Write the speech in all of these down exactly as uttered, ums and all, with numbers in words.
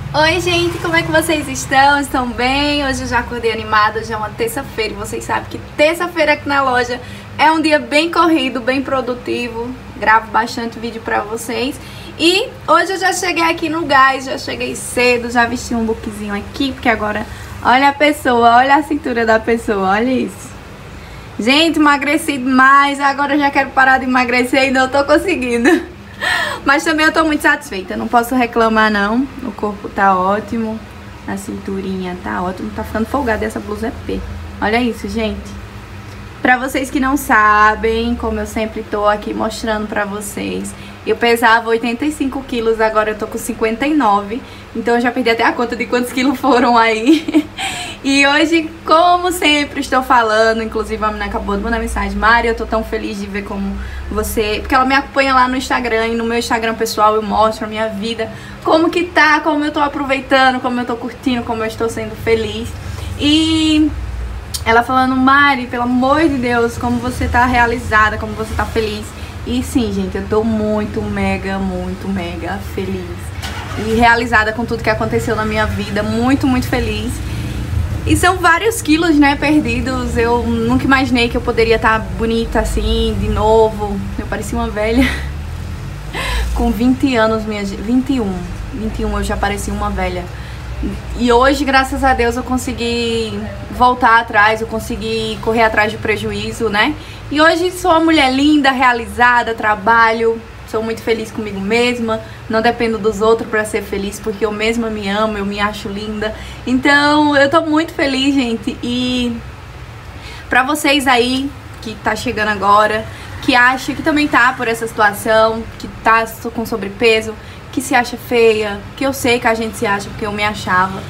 Oi gente, como é que vocês estão? Estão bem? Hoje eu já acordei animada, já é uma terça-feira e vocês sabem que terça-feira aqui na loja é um dia bem corrido, bem produtivo. Gravo bastante vídeo pra vocês. E hoje eu já cheguei aqui no gás, já cheguei cedo, já vesti um lookzinho aqui, porque agora olha a pessoa, olha a cintura da pessoa, olha isso. Gente, emagreci demais, agora eu já quero parar de emagrecer e não tô conseguindo. Mas também eu tô muito satisfeita, não posso reclamar não. O corpo tá ótimo, a cinturinha tá ótimo, tá ficando folgada essa blusa é P. Olha isso, gente. Pra vocês que não sabem, como eu sempre tô aqui mostrando pra vocês, eu pesava oitenta e cinco quilos, agora eu tô com cinquenta e nove. Então eu já perdi até a conta de quantos quilos foram aí. E hoje, como sempre, estou falando, inclusive a menina acabou de mandar mensagem: Mari, eu tô tão feliz de ver como você... Porque ela me acompanha lá no Instagram, e no meu Instagram pessoal eu mostro a minha vida, como que tá, como eu tô aproveitando, como eu tô curtindo, como eu estou sendo feliz. E ela falando: Mari, pelo amor de Deus, como você tá realizada, como você tá feliz. E sim, gente, eu tô muito, mega, muito, mega feliz e realizada com tudo que aconteceu na minha vida, muito, muito feliz. E são vários quilos, né, perdidos. Eu nunca imaginei que eu poderia estar bonita assim, de novo. Eu parecia uma velha. Com vinte anos, minha gente, vinte e um, vinte e um eu já parecia uma velha. E hoje, graças a Deus, eu consegui voltar atrás, eu consegui correr atrás do prejuízo, né? E hoje sou uma mulher linda, realizada, trabalho, sou muito feliz comigo mesma, não dependo dos outros pra ser feliz, porque eu mesma me amo, eu me acho linda. Então, eu tô muito feliz, gente. E pra vocês aí, que tá chegando agora, que acha que também tá por essa situação, que tá com sobrepeso, que se acha feia, que eu sei que a gente se acha, porque eu me achava.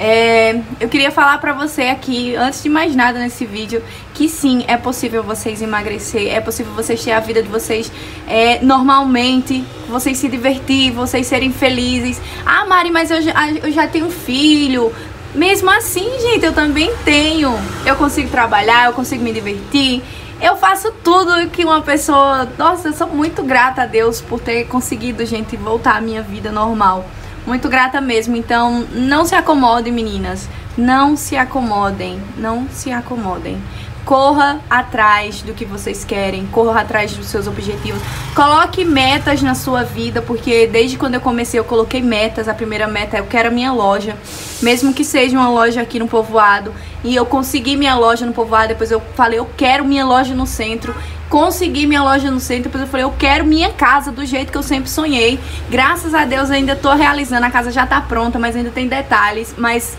É, eu queria falar pra você aqui, antes de mais nada nesse vídeo, que sim, é possível vocês emagrecer, é possível vocês ter a vida de vocês é, normalmente, vocês se divertir, vocês serem felizes. Ah, Mari, mas eu já, eu já tenho um filho. Mesmo assim, gente, eu também tenho. Eu consigo trabalhar, eu consigo me divertir. Eu faço tudo que uma pessoa... Nossa, eu sou muito grata a Deus por ter conseguido, gente, voltar à minha vida normal. Muito grata mesmo. Então, não se acomodem, meninas. Não se acomodem. Não se acomodem. Corra atrás do que vocês querem. Corra atrás dos seus objetivos. Coloque metas na sua vida, porque desde quando eu comecei eu coloquei metas. A primeira meta é: eu quero a minha loja, mesmo que seja uma loja aqui no Povoado. E eu consegui minha loja no Povoado. Depois eu falei: eu quero minha loja no centro. Consegui minha loja no centro. Depois eu falei: eu quero minha casa do jeito que eu sempre sonhei. Graças a Deus ainda tô realizando. A casa já tá pronta, mas ainda tem detalhes. Mas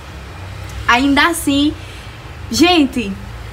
ainda assim, gente,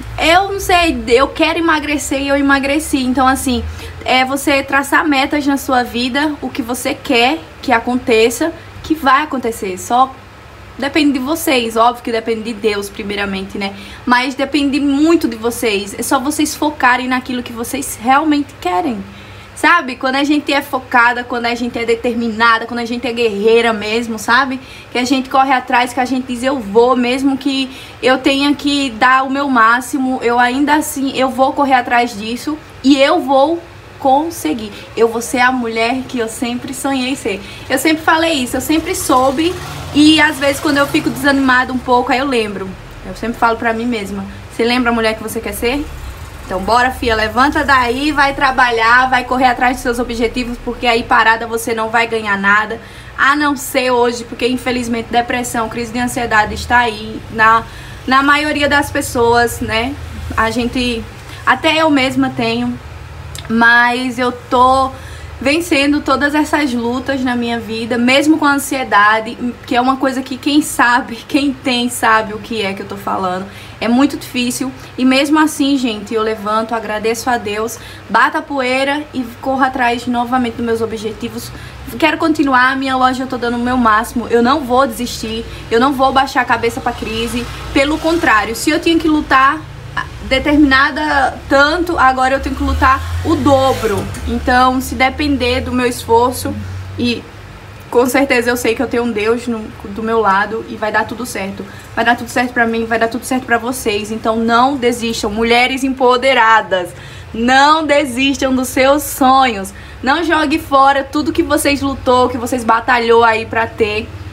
eu não sei, eu quero emagrecer e eu emagreci. Então assim, é você traçar metas na sua vida, o que você quer que aconteça, que vai acontecer. Só depende de vocês, óbvio que depende de Deus primeiramente, né? Mas depende muito de vocês. É só vocês focarem naquilo que vocês realmente querem. Sabe? Quando a gente é focada, quando a gente é determinada, quando a gente é guerreira mesmo, sabe? Que a gente corre atrás, que a gente diz: eu vou, mesmo que eu tenha que dar o meu máximo, eu ainda assim, eu vou correr atrás disso e eu vou conseguir. Eu vou ser a mulher que eu sempre sonhei ser. Eu sempre falei isso, eu sempre soube. E às vezes quando eu fico desanimada um pouco, aí eu lembro. Eu sempre falo pra mim mesma: você lembra a mulher que você quer ser? Então bora, filha, levanta daí, vai trabalhar, vai correr atrás dos seus objetivos, porque aí parada você não vai ganhar nada. A não ser hoje, porque infelizmente depressão, crise de ansiedade está aí na, na maioria das pessoas, né? A gente, até eu mesma tenho, mas eu tô vencendo todas essas lutas na minha vida, mesmo com a ansiedade, que é uma coisa que quem sabe, quem tem, sabe o que é que eu tô falando. É muito difícil e mesmo assim, gente, eu levanto, agradeço a Deus, bato a poeira e corro atrás novamente dos meus objetivos. Quero continuar, a minha loja eu tô dando o meu máximo, eu não vou desistir, eu não vou baixar a cabeça pra crise. Pelo contrário, se eu tinha que lutar determinada tanto, agora eu tenho que lutar o dobro. Então, se depender do meu esforço, e com certeza eu sei que eu tenho um Deus no, do meu lado, e vai dar tudo certo. Vai dar tudo certo pra mim, vai dar tudo certo pra vocês. Então não desistam, mulheres empoderadas. Não desistam dos seus sonhos. Não jogue fora tudo que vocês lutou, que vocês batalhou aí pra ter.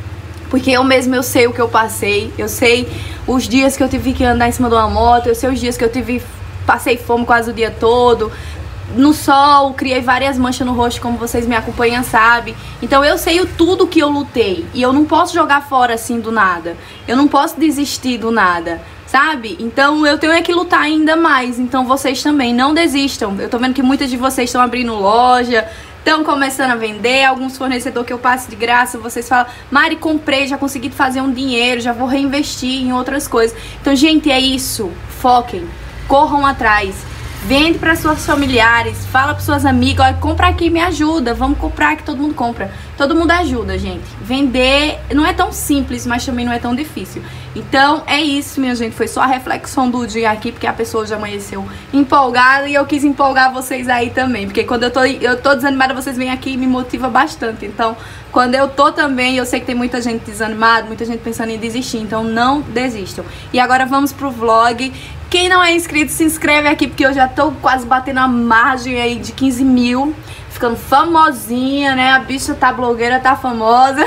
Porque eu mesmo, eu sei o que eu passei, eu sei os dias que eu tive que andar em cima de uma moto, eu sei os dias que eu tive, passei fome quase o dia todo, no sol, criei várias manchas no rosto, como vocês me acompanham, sabe? Então eu sei o tudo que eu lutei, e eu não posso jogar fora assim do nada, eu não posso desistir do nada, sabe? Então eu tenho é que lutar ainda mais, então vocês também, não desistam. Eu tô vendo que muitas de vocês estão abrindo loja, estão começando a vender, alguns fornecedores que eu passo de graça, vocês falam, Mari, comprei, já consegui fazer um dinheiro, já vou reinvestir em outras coisas. Então, gente, é isso, foquem, corram atrás, vende para suas familiares, fala para suas amigas, olha, compra aqui, me ajuda, vamos comprar que todo mundo compra. Todo mundo ajuda, gente. Vender não é tão simples, mas também não é tão difícil. Então, é isso, minha gente. Foi só a reflexão do dia aqui, porque a pessoa já amanheceu empolgada e eu quis empolgar vocês aí também. Porque quando eu tô, eu tô desanimada, vocês vêm aqui e me motiva bastante. Então, quando eu tô também, eu sei que tem muita gente desanimada, muita gente pensando em desistir. Então, não desistam. E agora vamos pro vlog. Quem não é inscrito, se inscreve aqui, porque eu já tô quase batendo a margem aí de quinze mil. Ficando famosinha, né? A bicha tá blogueira, tá famosa.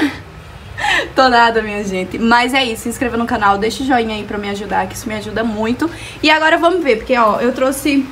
Tô nada, minha gente. Mas é isso, se inscreva no canal, deixa o joinha aí pra me ajudar, que isso me ajuda muito. E agora vamos ver, porque ó, eu trouxe...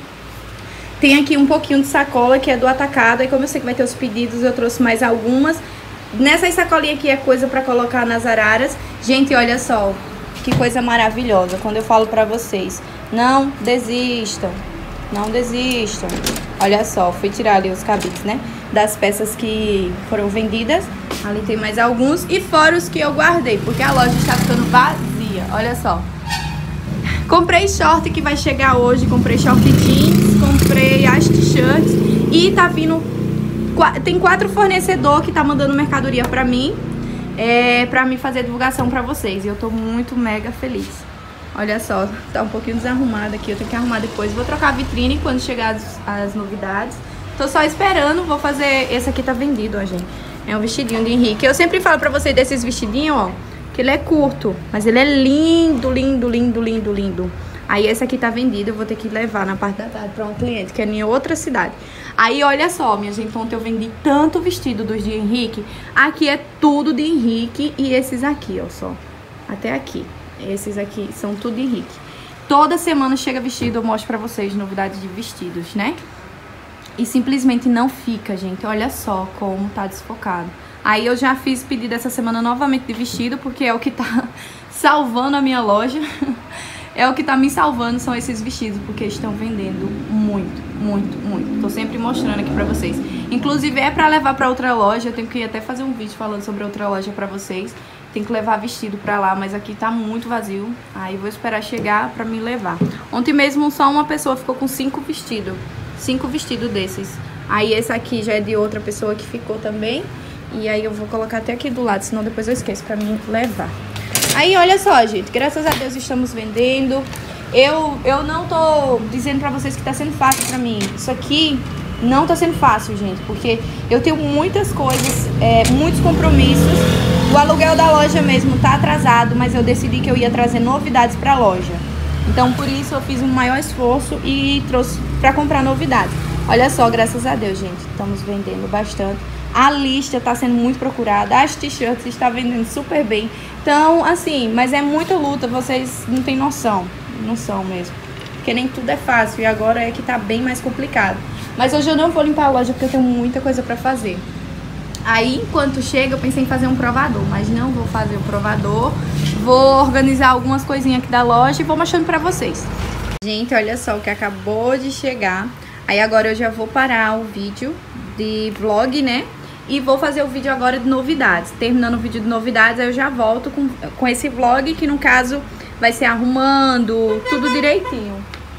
Tem aqui um pouquinho de sacola, que é do Atacado. E como eu sei que vai ter os pedidos, eu trouxe mais algumas. Nessa sacolinha aqui é coisa pra colocar nas araras. Gente, olha só, que coisa maravilhosa. Quando eu falo pra vocês, não desistam, não desistam. Olha só, fui tirar ali os cabides, né? Das peças que foram vendidas. Ali tem mais alguns. E fora os que eu guardei, porque a loja está ficando vazia. Olha só. Comprei short que vai chegar hoje. Comprei short jeans. Comprei as t-shirts. E tá vindo... Tem quatro fornecedores que tá mandando mercadoria pra mim. É, pra mim fazer divulgação pra vocês. E eu tô muito mega feliz. Olha só, tá um pouquinho desarrumada aqui, eu tenho que arrumar depois. Vou trocar a vitrine quando chegar as, as novidades. Tô só esperando, vou fazer... Esse aqui tá vendido, ó, gente. É um vestidinho de Henrique. Eu sempre falo pra vocês desses vestidinhos, ó, que ele é curto, mas ele é lindo, lindo, lindo, lindo, lindo. Aí esse aqui tá vendido, eu vou ter que levar na parte da tarde pra um cliente, que é em outra cidade. Aí, olha só, minha gente, ontem eu vendi tanto vestido dos de Henrique. Aqui é tudo de Henrique e esses aqui, ó, só. Até aqui. Esses aqui são tudo de Henrique. Toda semana chega vestido, eu mostro pra vocês novidades de vestidos, né? E simplesmente não fica, gente. Olha só como tá desfocado. Aí eu já fiz pedido essa semana novamente de vestido, porque é o que tá salvando a minha loja. É o que tá me salvando, são esses vestidos, porque estão vendendo muito, muito, muito. Tô sempre mostrando aqui pra vocês. Inclusive é pra levar pra outra loja, eu tenho que até fazer um vídeo falando sobre outra loja pra vocês. Tem que levar vestido pra lá, mas aqui tá muito vazio. Aí vou esperar chegar pra me levar. Ontem mesmo só uma pessoa ficou com cinco vestidos. Cinco vestidos desses. Aí esse aqui já é de outra pessoa que ficou também. E aí eu vou colocar até aqui do lado, senão depois eu esqueço pra mim levar. Aí olha só, gente, graças a Deus estamos vendendo. Eu, eu não tô dizendo pra vocês que tá sendo fácil pra mim. Isso aqui não tá sendo fácil, gente, porque eu tenho muitas coisas, é, muitos compromissos. O aluguel da loja mesmo tá atrasado, mas eu decidi que eu ia trazer novidades pra loja. Então, por isso, eu fiz um maior esforço e trouxe pra comprar novidades. Olha só, graças a Deus, gente, estamos vendendo bastante. A lista tá sendo muito procurada, as t-shirts estão vendendo super bem. Então, assim, mas é muita luta, vocês não têm noção, noção mesmo. Porque nem tudo é fácil e agora é que tá bem mais complicado. Mas hoje eu não vou limpar a loja porque eu tenho muita coisa pra fazer. Aí, enquanto chega, eu pensei em fazer um provador, mas não vou fazer o provador. Vou organizar algumas coisinhas aqui da loja e vou mostrando pra vocês. Gente, olha só o que acabou de chegar. Aí agora eu já vou parar o vídeo de vlog, né? E vou fazer o vídeo agora de novidades. Terminando o vídeo de novidades, aí eu já volto com, com esse vlog, que no caso vai ser arrumando tudo direitinho.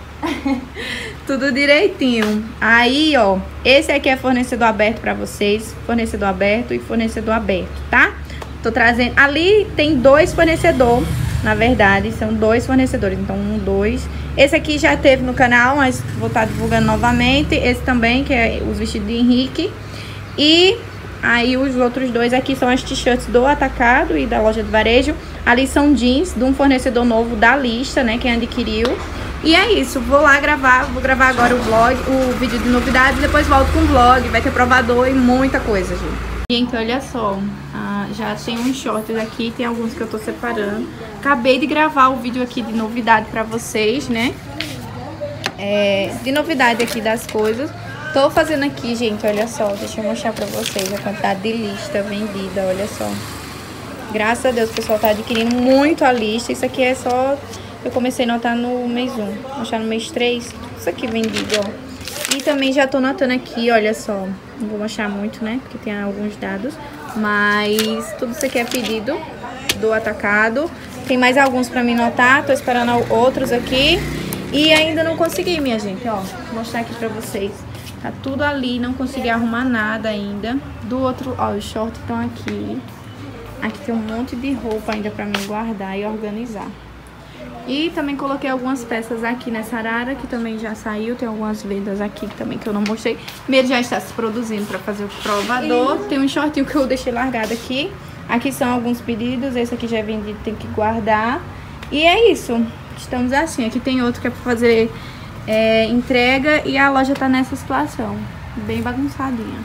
Tudo direitinho. Aí, ó, esse aqui é fornecedor aberto pra vocês. Fornecedor aberto e fornecedor aberto, tá? Tô trazendo... Ali tem dois fornecedores, na verdade, são dois fornecedores. Então, um, dois... Esse aqui já teve no canal, mas vou estar divulgando novamente. Esse também, que é os vestidos de Henrique. E aí os outros dois aqui são as t-shirts do Atacado e da loja de varejo. Ali são jeans de um fornecedor novo da lista, né, quem adquiriu. E é isso, vou lá gravar, vou gravar agora o vlog, o vídeo de novidades, depois volto com o vlog, vai ter provador e muita coisa, gente. Gente, olha só, ah, já tem uns shorts aqui, tem alguns que eu tô separando. Acabei de gravar o vídeo aqui de novidade pra vocês, né? É, de novidade aqui das coisas. Tô fazendo aqui, gente, olha só, deixa eu mostrar pra vocês a quantidade de lista vendida, olha só. Graças a Deus o pessoal tá adquirindo muito a lista. Isso aqui é só, eu comecei a notar no mês um, vou mostrar no mês três. Isso aqui vendido, ó. E também já tô notando aqui, olha só, não vou mostrar muito, né, porque tem alguns dados. Mas tudo isso aqui é pedido do atacado. Tem mais alguns pra mim notar, tô esperando outros aqui. E ainda não consegui, minha gente, ó, vou mostrar aqui pra vocês. Tá tudo ali, não consegui arrumar nada ainda. Do outro, ó, os shorts estão aqui. Aqui tem um monte de roupa ainda pra mim guardar e organizar. E também coloquei algumas peças aqui nessa arara, que também já saiu. Tem algumas vendas aqui também que eu não mostrei. Primeiro já está se produzindo pra fazer o provador. Tem um shortinho que eu deixei largado aqui. Aqui são alguns pedidos. Esse aqui já é vendido, tem que guardar. E é isso. Estamos assim. Aqui tem outro que é pra fazer... É, entrega e a loja tá nessa situação, bem bagunçadinha.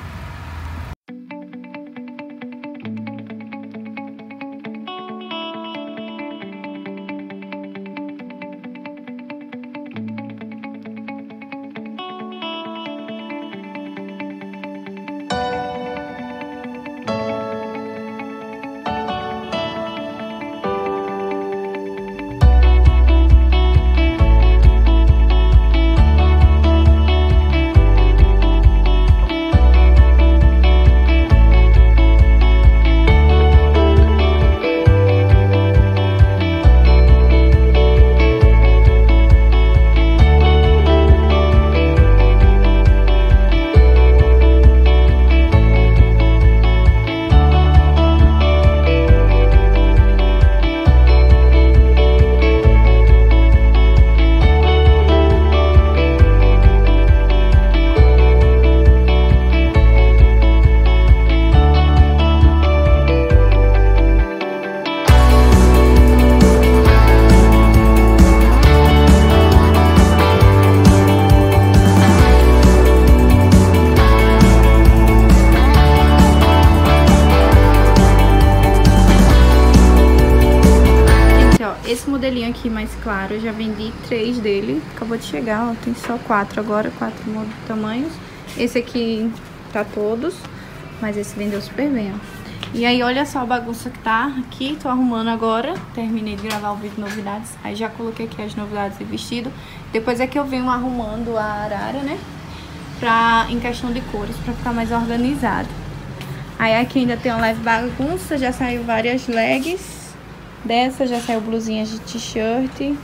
Esse modelinho aqui mais claro, eu já vendi três dele. Acabou de chegar, ó, tem só quatro agora, quatro tamanhos. Esse aqui tá todos, mas esse vendeu super bem, ó. E aí, olha só a bagunça que tá aqui, tô arrumando agora. Terminei de gravar o vídeo de novidades, aí já coloquei aqui as novidades de vestido. Depois é que eu venho arrumando a arara, né, pra, em questão de cores, pra ficar mais organizado. Aí aqui ainda tem uma leve bagunça, já saiu várias legs. Dessa já saiu blusinhas de t-shirt.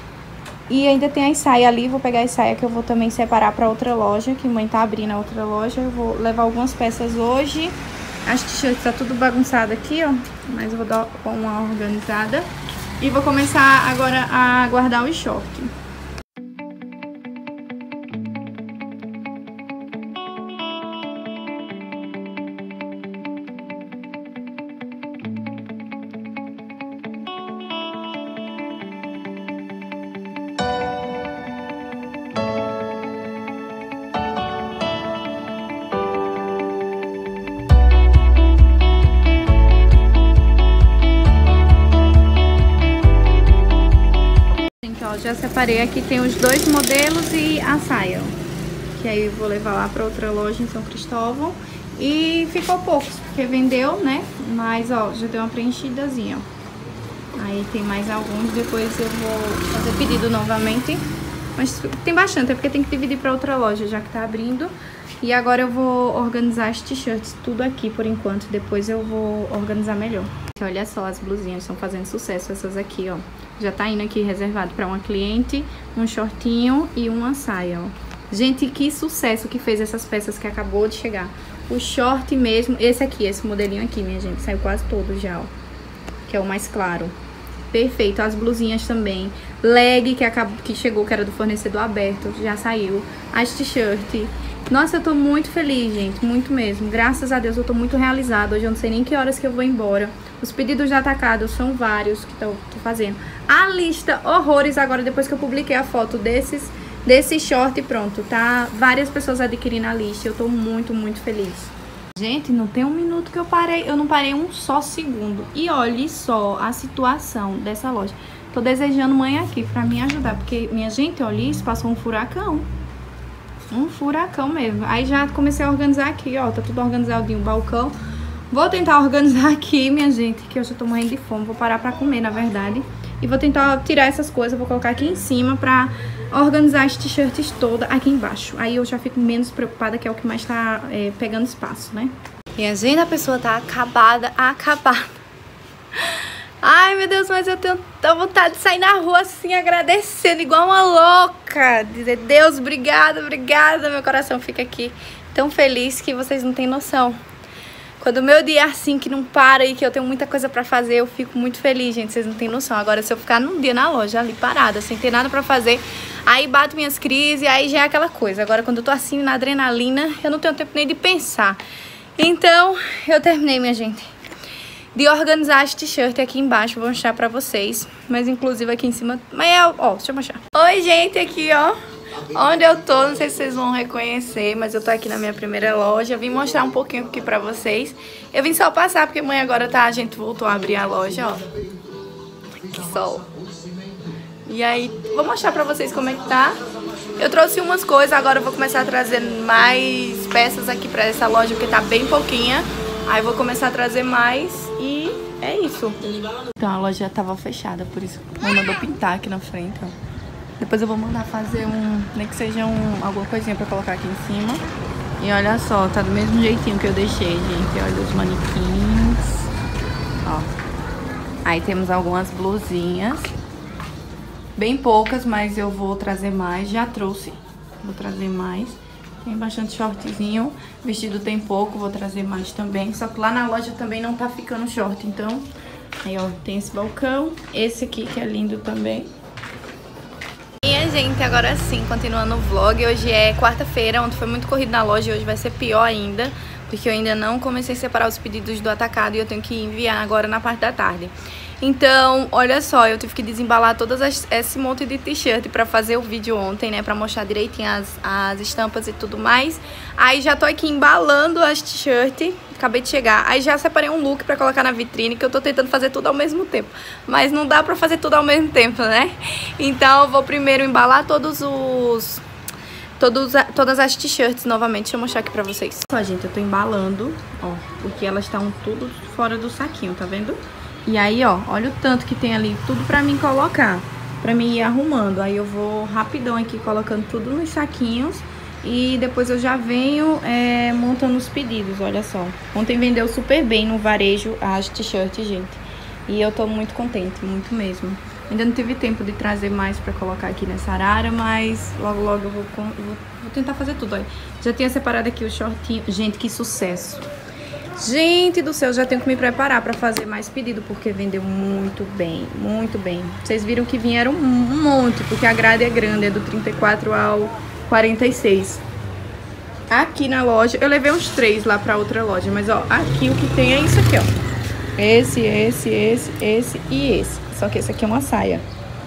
E ainda tem a saia ali, vou pegar a saia que eu vou também separar pra outra loja, que a mãe tá abrindo a outra loja. Eu vou levar algumas peças hoje. As t-shirts tá tudo bagunçado aqui, ó, mas eu vou dar uma organizada. E vou começar agora a guardar os shorts. Já separei aqui, tem os dois modelos e a saia, que aí eu vou levar lá para outra loja em São Cristóvão. E ficou poucos, porque vendeu, né? Mas, ó, já deu uma preenchidazinha, ó. Aí tem mais alguns, depois eu vou fazer pedido novamente. Mas tem bastante, é porque tem que dividir para outra loja, já que tá abrindo. E agora eu vou organizar as t-shirts, tudo aqui por enquanto, depois eu vou organizar melhor. Olha só, as blusinhas estão fazendo sucesso, essas aqui, ó. Já tá indo aqui reservado para uma cliente, um shortinho e uma saia, ó. Gente, que sucesso que fez essas peças que acabou de chegar. O short mesmo, esse aqui, esse modelinho aqui, minha gente, saiu quase todo já, ó. Que é o mais claro. Perfeito, as blusinhas também. Leg, que, acabou, que chegou, que era do fornecedor aberto, já saiu. As t-shirt. Nossa, eu tô muito feliz, gente, muito mesmo. Graças a Deus eu tô muito realizada. Hoje eu não sei nem que horas que eu vou embora. Os pedidos de atacado são vários que eu tô fazendo. A lista, horrores, agora depois que eu publiquei a foto desses, desse short, pronto, tá? Várias pessoas adquirindo a lista. Eu tô muito, muito feliz. Gente, não tem um minuto que eu parei, eu não parei um só segundo. E olhe só a situação dessa loja. Tô desejando mãe aqui pra me ajudar, porque, minha gente, olha isso, passou um furacão. Um furacão mesmo. Aí já comecei a organizar aqui, ó, tá tudo organizadinho, o balcão. Vou tentar organizar aqui, minha gente, que eu já tô morrendo de fome. Vou parar pra comer, na verdade. E vou tentar tirar essas coisas, vou colocar aqui em cima pra organizar as t-shirts todas aqui embaixo. Aí eu já fico menos preocupada, que é o que mais tá é, pegando espaço, né? E a gente, a pessoa tá acabada, acabada. Ai, meu Deus, mas eu tenho tanta vontade de sair na rua assim, agradecendo, igual uma louca. Dizer, Deus, obrigada, obrigada. Meu coração fica aqui tão feliz que vocês não têm noção. Quando o meu dia é assim, que não para e que eu tenho muita coisa pra fazer, eu fico muito feliz, gente. Vocês não têm noção. Agora, se eu ficar num dia na loja ali parada, sem ter nada pra fazer, aí bato minhas crises, aí já é aquela coisa. Agora, quando eu tô assim, na adrenalina, eu não tenho tempo nem de pensar. Então, eu terminei, minha gente, de organizar as t-shirts aqui embaixo. Vou mostrar pra vocês. Mas, inclusive, aqui em cima... Mas, é, ó, deixa eu mostrar. Oi, gente, aqui, ó. Onde eu tô, não sei se vocês vão reconhecer, mas eu tô aqui na minha primeira loja. Vim mostrar um pouquinho aqui pra vocês. Eu vim só passar, porque mãe agora tá, a gente voltou a abrir a loja, ó. Que sol. E aí, vou mostrar pra vocês como é que tá. Eu trouxe umas coisas, agora eu vou começar a trazer mais peças aqui pra essa loja, porque tá bem pouquinha. Aí vou começar a trazer mais e é isso. Então a loja já tava fechada, por isso mãe mandou pintar aqui na frente, ó. Depois eu vou mandar fazer um, nem que seja um, alguma coisinha pra colocar aqui em cima. E olha só, tá do mesmo jeitinho que eu deixei, gente. Olha os manequins. Ó. Aí temos algumas blusinhas. Bem poucas, mas eu vou trazer mais. Já trouxe. Vou trazer mais. Tem bastante shortzinho. Vestido tem pouco, vou trazer mais também. Só que lá na loja também não tá ficando short, então... Aí, ó, tem esse balcão. Esse aqui que é lindo também. Minha gente, agora sim, continuando o vlog. Hoje é quarta-feira, ontem foi muito corrido na loja. Hoje vai ser pior ainda, porque eu ainda não comecei a separar os pedidos do atacado e eu tenho que enviar agora na parte da tarde. Então, olha só, eu tive que desembalar todas as, esse monte de t-shirt pra fazer o vídeo ontem, né? Pra mostrar direitinho as, as estampas e tudo mais. Aí já tô aqui embalando as t-shirt, acabei de chegar. Aí já separei um look pra colocar na vitrine, que eu tô tentando fazer tudo ao mesmo tempo. Mas não dá pra fazer tudo ao mesmo tempo, né? Então eu vou primeiro embalar todos os... Todos, todas as t-shirts novamente. Deixa eu mostrar aqui pra vocês. Ó, gente, eu tô embalando, ó, porque elas estão tudo fora do saquinho, tá vendo? E aí, ó, olha o tanto que tem ali, tudo pra mim colocar, pra mim ir arrumando. Aí eu vou rapidão aqui colocando tudo nos saquinhos e depois eu já venho é, montando os pedidos, olha só. Ontem vendeu super bem no varejo as t-shirts, gente. E eu tô muito contente, muito mesmo. Ainda não tive tempo de trazer mais pra colocar aqui nessa arara, mas logo, logo eu vou, eu vou, vou tentar fazer tudo, olha. Já tinha separado aqui o shortinho. Gente, que sucesso! Gente do céu, já tenho que me preparar pra fazer mais pedido, porque vendeu muito bem, muito bem. Vocês viram que vieram um monte, porque a grade é grande, é do trinta e quatro ao quarenta e seis. Aqui na loja, eu levei uns três lá pra outra loja, mas ó, aqui o que tem é isso aqui, ó. Esse, esse, esse, esse e esse. Só que esse aqui é uma saia,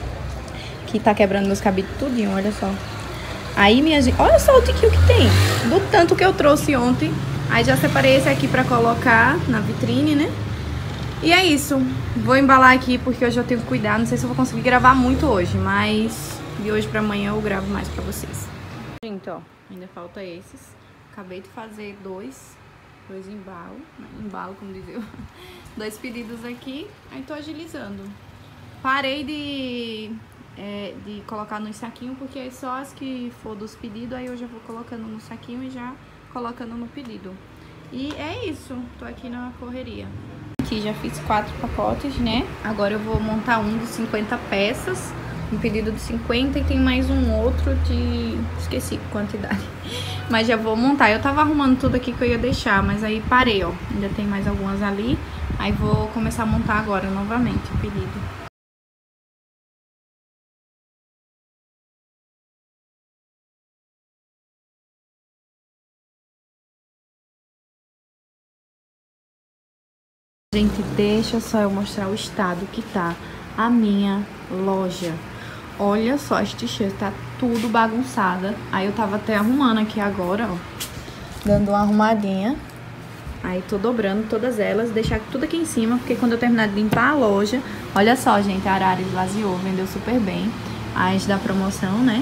que tá quebrando meus cabides tudinho, olha só. Aí, minha gente, olha só o tiquinho que tem, do tanto que eu trouxe ontem. Aí já separei esse aqui pra colocar na vitrine, né? E é isso. Vou embalar aqui porque hoje eu tenho que cuidar. Não sei se eu vou conseguir gravar muito hoje, mas de hoje pra amanhã eu gravo mais pra vocês. Gente, ó, ainda falta esses. Acabei de fazer dois, dois embalos, né? Embalo, como diz eu. Dois pedidos aqui, aí tô agilizando. Parei de, é, de colocar no saquinho porque é só as que for dos pedidos, aí eu já vou colocando no saquinho e já... colocando no pedido. E é isso, tô aqui na correria. Aqui já fiz quatro pacotes, né? Agora eu vou montar um de cinquenta peças, um pedido de cinquenta e tem mais um outro de... esqueci a quantidade. Mas já vou montar. Eu tava arrumando tudo aqui que eu ia deixar, mas aí parei, ó. Ainda tem mais algumas ali. Aí vou começar a montar agora novamente o pedido. Gente, deixa só eu mostrar o estado que tá a minha loja. Olha só, as t-shirts tá tudo bagunçada. Aí eu tava até arrumando aqui agora, ó. Dando uma arrumadinha. Aí tô dobrando todas elas, deixar tudo aqui em cima, porque quando eu terminar de limpar a loja... Olha só, gente, a Arara esvaziou, vendeu super bem. As da promoção, né?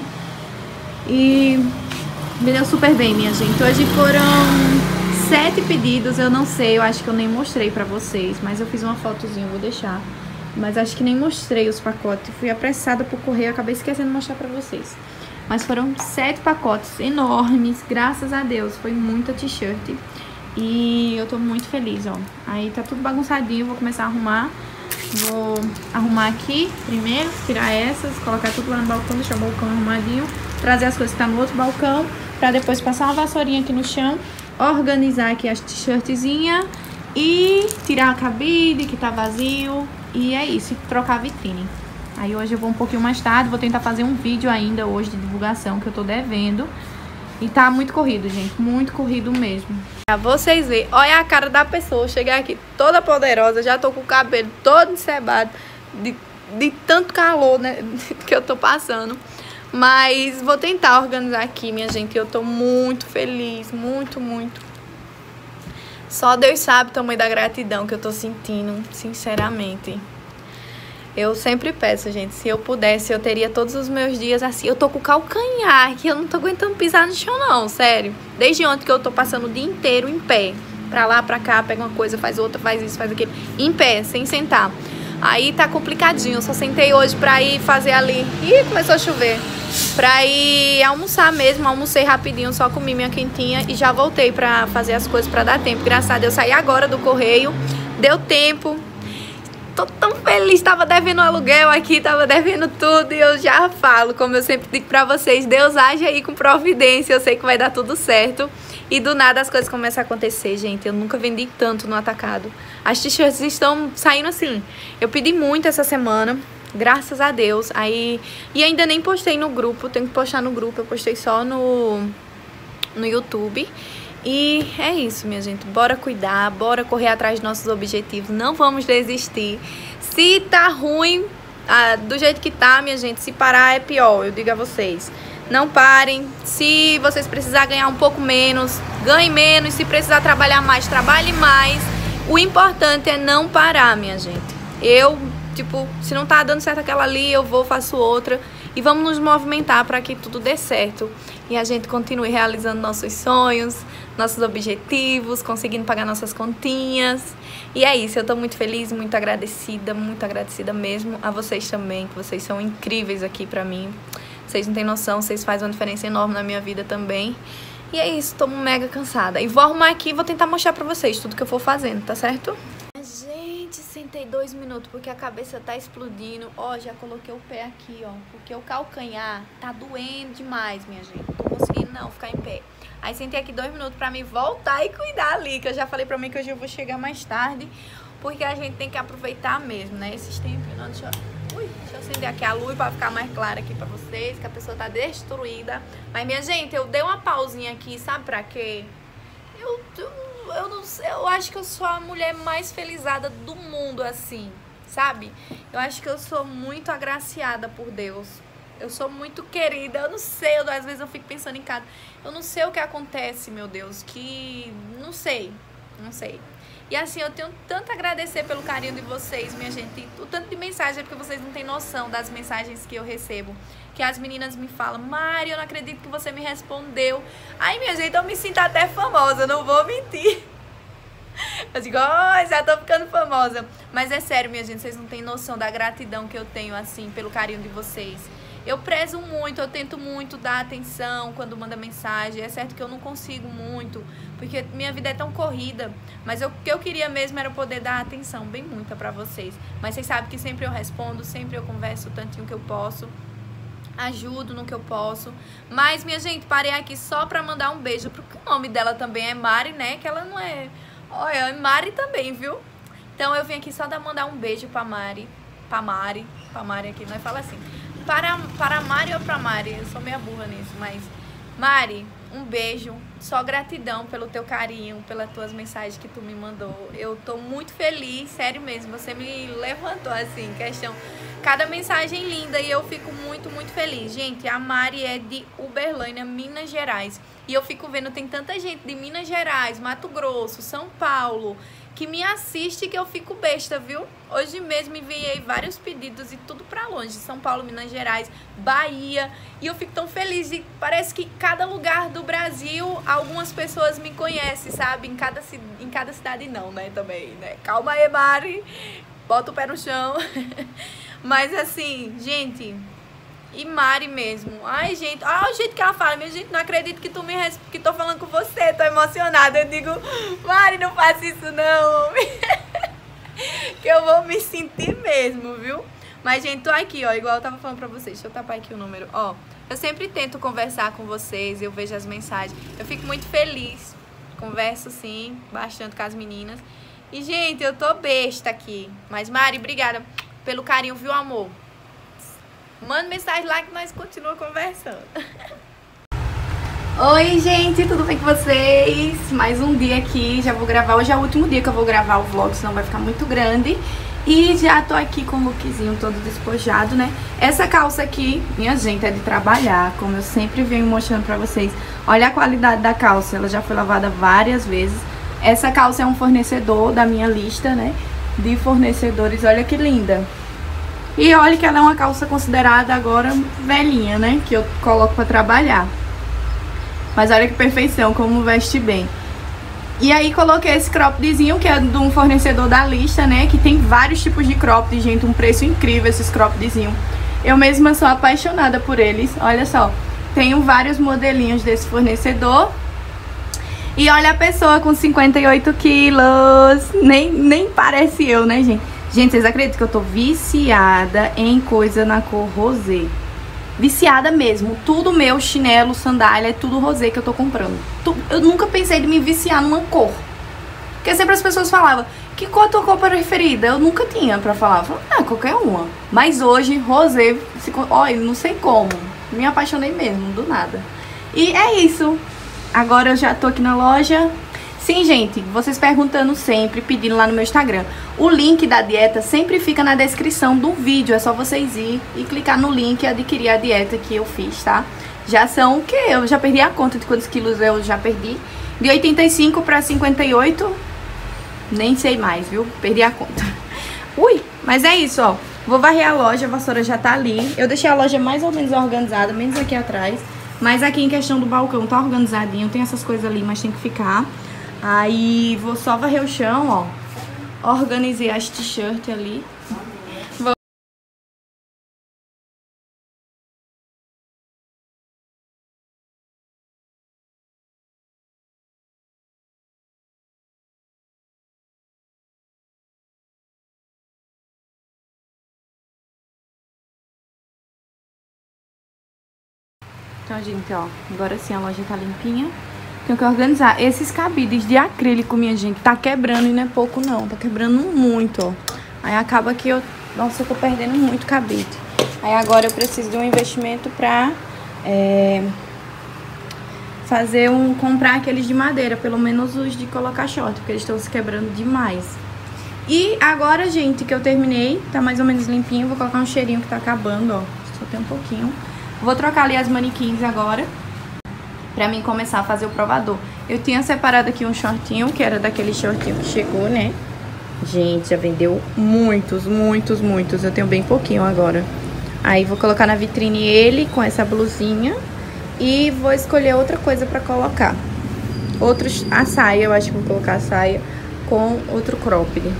E vendeu super bem, minha gente. Hoje foram sete pedidos, eu não sei, eu acho que eu nem mostrei pra vocês, mas eu fiz uma fotozinha, vou deixar. Mas acho que nem mostrei os pacotes, fui apressada por correr, acabei esquecendo de mostrar pra vocês. Mas foram sete pacotes enormes, graças a Deus, foi muita t-shirt. E eu tô muito feliz, ó. Aí tá tudo bagunçadinho, vou começar a arrumar. Vou arrumar aqui primeiro, tirar essas, colocar tudo lá no balcão, deixar o balcão arrumadinho, trazer as coisas que tá no outro balcão, pra depois passar uma vassourinha aqui no chão, organizar aqui as t-shirtzinhas e tirar a cabide que tá vazio. E é isso, e trocar a vitrine. Aí hoje eu vou um pouquinho mais tarde, vou tentar fazer um vídeo ainda hoje de divulgação que eu tô devendo. E tá muito corrido, gente, muito corrido mesmo. Pra vocês verem, olha a cara da pessoa, chegar aqui toda poderosa, já tô com o cabelo todo encebado, de, de tanto calor, né, que eu tô passando. Mas vou tentar organizar aqui, minha gente, eu tô muito feliz, muito, muito. Só Deus sabe o tamanho da gratidão que eu tô sentindo, sinceramente. Eu sempre peço, gente, se eu pudesse, eu teria todos os meus dias assim. Eu tô com calcanhar, que eu não tô aguentando pisar no chão, não, sério. Desde ontem que eu tô passando o dia inteiro em pé. Pra lá, pra cá, pega uma coisa, faz outra, faz isso, faz aquilo. Em pé, sem sentar. Aí tá complicadinho, eu só sentei hoje pra ir fazer ali. Ih, começou a chover. Pra ir almoçar mesmo, almocei rapidinho, só comi minha quentinha e já voltei pra fazer as coisas pra dar tempo. Graças a Deus, eu saí agora do correio, deu tempo. Tô tão feliz, tava devendo aluguel aqui, tava devendo tudo e eu já falo, como eu sempre digo pra vocês, Deus age aí com providência, eu sei que vai dar tudo certo. E do nada as coisas começam a acontecer, gente, eu nunca vendi tanto no atacado. As t-shirts estão saindo assim, eu pedi muito essa semana, graças a Deus, aí... E ainda nem postei no grupo, tenho que postar no grupo, eu postei só no, no YouTube. E é isso, minha gente, bora cuidar, bora correr atrás dos nossos objetivos, não vamos desistir. Se tá ruim, ah, do jeito que tá, minha gente, se parar é pior, eu digo a vocês. Não parem, se vocês precisar ganhar um pouco menos, ganhe menos, se precisar trabalhar mais, trabalhe mais. O importante é não parar, minha gente. Eu, tipo, se não tá dando certo aquela ali, eu vou, faço outra. E vamos nos movimentar para que tudo dê certo. E a gente continue realizando nossos sonhos, nossos objetivos, conseguindo pagar nossas continhas. E é isso, eu tô muito feliz, muito agradecida, muito agradecida mesmo a vocês também, que vocês são incríveis aqui pra mim. Vocês não têm noção, vocês fazem uma diferença enorme na minha vida também. E é isso, tô mega cansada. E vou arrumar aqui e vou tentar mostrar pra vocês tudo que eu for fazendo, tá certo? Gente, sentei dois minutos porque a cabeça tá explodindo. Ó, já coloquei o pé aqui, ó, porque o calcanhar tá doendo demais, minha gente. Não tô conseguindo não ficar em pé. Aí sentei aqui dois minutos pra me voltar e cuidar ali, que eu já falei pra mim que hoje eu vou chegar mais tarde, porque a gente tem que aproveitar mesmo, né? Esses tempos, não, deixa eu... Ui, deixa eu acender aqui a luz pra ficar mais clara aqui pra vocês, que a pessoa tá destruída. Mas, minha gente, eu dei uma pausinha aqui, sabe pra quê? Eu... eu Eu não sei, eu acho que eu sou a mulher mais felizada do mundo, assim, sabe? Eu acho que eu sou muito agraciada por Deus. Eu sou muito querida, eu não sei, eu, às vezes eu fico pensando em cada... Eu não sei o que acontece, meu Deus, que... Não sei, não sei. E assim, eu tenho tanto a agradecer pelo carinho de vocês, minha gente. O tanto de mensagem é porque vocês não têm noção das mensagens que eu recebo. Que as meninas me falam, Mari, eu não acredito que você me respondeu. Ai, minha gente, eu me sinto até famosa, não vou mentir. Eu digo, oh, já tô ficando famosa. Mas é sério, minha gente, vocês não têm noção da gratidão que eu tenho, assim, pelo carinho de vocês. Eu prezo muito, eu tento muito dar atenção quando manda mensagem. É certo que eu não consigo muito, porque minha vida é tão corrida. Mas eu, o que eu queria mesmo era poder dar atenção, bem muita pra vocês. Mas vocês sabem que sempre eu respondo, sempre eu converso o tantinho que eu posso. Ajudo no que eu posso. Mas, minha gente, parei aqui só pra mandar um beijo, porque o nome dela também é Mari, né? Que ela não é... Olha, é Mari também, viu? Então eu vim aqui só dar mandar um beijo pra Mari. Pra Mari. Pra Mari aqui, nós fala assim. Para, para Mari ou pra Mari? Eu sou meio burra nisso, mas... Mari, um beijo. Só gratidão pelo teu carinho, pelas tuas mensagens que tu me mandou. Eu tô muito feliz, sério mesmo. Você me levantou assim, questão... Cada mensagem linda e eu fico muito, muito feliz. Gente, a Mari é de Uberlândia, Minas Gerais. E eu fico vendo, tem tanta gente de Minas Gerais, Mato Grosso, São Paulo, que me assiste que eu fico besta, viu? Hoje mesmo enviei vários pedidos e tudo pra longe. São Paulo, Minas Gerais, Bahia. E eu fico tão feliz. E parece que cada lugar do Brasil, algumas pessoas me conhecem, sabe? Em cada, em cada cidade não, né? Também, né? Calma aí, Mari. Bota o pé no chão. Mas assim, gente... E Mari mesmo. Ai, gente. Ah, o jeito que ela fala. Minha gente, não acredito que tu me res... que tô falando com você. Tô emocionada. Eu digo, Mari, não faça isso não. Que eu vou me sentir mesmo, viu? Mas, gente, tô aqui, ó. Igual eu tava falando pra vocês. Deixa eu tapar aqui o número. Ó, eu sempre tento conversar com vocês. Eu vejo as mensagens. Eu fico muito feliz. Converso, sim, bastante com as meninas. E, gente, eu tô besta aqui. Mas, Mari, obrigada pelo carinho, viu, amor? Manda mensagem lá que nós continuamos conversando. Oi, gente, tudo bem com vocês? Mais um dia aqui, já vou gravar. Hoje é o último dia que eu vou gravar o vlog, senão vai ficar muito grande. E já tô aqui com o lookzinho todo despojado, né? Essa calça aqui, minha gente, é de trabalhar, como eu sempre venho mostrando pra vocês. Olha a qualidade da calça, ela já foi lavada várias vezes. Essa calça é um fornecedor da minha lista, né? De fornecedores, olha que linda. E olha que ela é uma calça considerada agora velhinha, né? Que eu coloco pra trabalhar. Mas olha que perfeição, como veste bem. E aí coloquei esse croppedzinho, que é de um fornecedor da lista, né? Que tem vários tipos de cropped, gente. Um preço incrível esses croppedzinhos. Eu mesma sou apaixonada por eles. Olha só, tenho vários modelinhos desse fornecedor. E olha a pessoa com cinquenta e oito quilos. Nem, nem parece eu, né, gente? Gente, vocês acreditam que eu tô viciada em coisa na cor rosé? Viciada mesmo. Tudo meu, chinelo, sandália, é tudo rosé que eu tô comprando. Eu nunca pensei de me viciar numa cor. Porque sempre as pessoas falavam, que cor é a tua cor preferida? Eu nunca tinha pra falar. Eu falava, ah, qualquer uma. Mas hoje, rosé, olha, não sei como. Me apaixonei mesmo, do nada. E é isso. Agora eu já tô aqui na loja. Sim, gente, vocês perguntando sempre, pedindo lá no meu Instagram. O link da dieta sempre fica na descrição do vídeo. É só vocês ir e clicar no link e adquirir a dieta que eu fiz, tá? Já são o quê? Eu já perdi a conta de quantos quilos eu já perdi. De oitenta e cinco pra cinquenta e oito, nem sei mais, viu? Perdi a conta. Ui, mas é isso, ó. Vou varrer a loja, a vassoura já tá ali. Eu deixei a loja mais ou menos organizada, menos aqui atrás. Mas aqui em questão do balcão tá organizadinho. Tem essas coisas ali, mas tem que ficar. Aí vou só varrer o chão, ó. Organizei as t-shirts ali. Vou... Então, gente, ó. Agora sim a loja tá limpinha. Tenho que organizar. Esses cabides de acrílico, minha gente, tá quebrando e não é pouco não. Tá quebrando muito, ó. Aí acaba que eu... Nossa, eu tô perdendo muito cabide. Aí agora eu preciso de um investimento pra... É, fazer um... Comprar aqueles de madeira. Pelo menos os de colocar short, porque eles estão se quebrando demais. E agora, gente, que eu terminei, tá mais ou menos limpinho. Vou colocar um cheirinho que tá acabando, ó. Só tem um pouquinho. Vou trocar ali as manequins agora, pra mim começar a fazer o provador. Eu tinha separado aqui um shortinho, que era daquele shortinho que chegou, né? Gente, já vendeu muitos, muitos, muitos. Eu tenho bem pouquinho agora. Aí vou colocar na vitrine ele com essa blusinha. E vou escolher outra coisa pra colocar. Outros, a saia, eu acho que vou colocar a saia com outro cropped.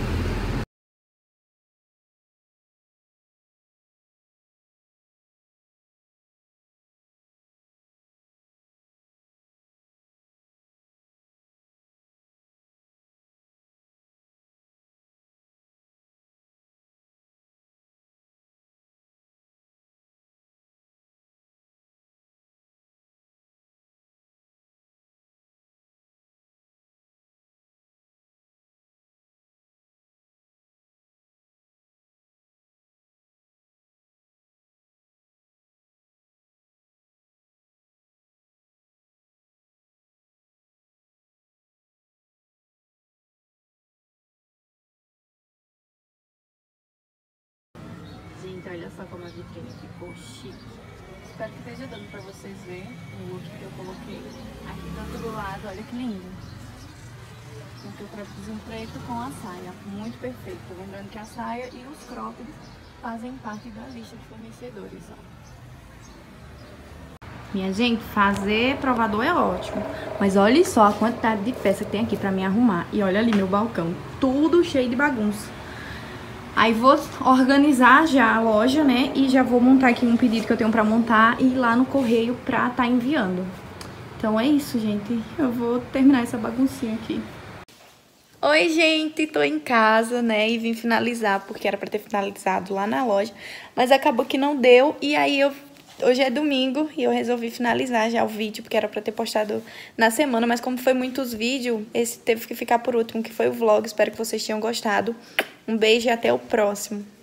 Gente, olha só como a vitrine ficou chique. espero que esteja dando pra vocês verem o look que eu coloquei. Aqui do outro lado, olha que lindo. Então eu traduzi um preto com a saia, muito perfeito. Lembrando que a saia e os cropped fazem parte da lista de fornecedores, ó. Minha gente, fazer provador é ótimo, mas olha só a quantidade de peça que tem aqui pra me arrumar. E olha ali meu balcão, tudo cheio de bagunça. Aí vou organizar já a loja, né? E já vou montar aqui um pedido que eu tenho pra montar e ir lá no correio pra tá enviando. Então é isso, gente. Eu vou terminar essa baguncinha aqui. Oi, gente, tô em casa, né, e vim finalizar, porque era pra ter finalizado lá na loja, mas acabou que não deu, e aí eu, hoje é domingo, e eu resolvi finalizar já o vídeo, porque era pra ter postado na semana, mas como foi muitos vídeos, esse teve que ficar por último, que foi o vlog. Espero que vocês tenham gostado. Um beijo e até o próximo.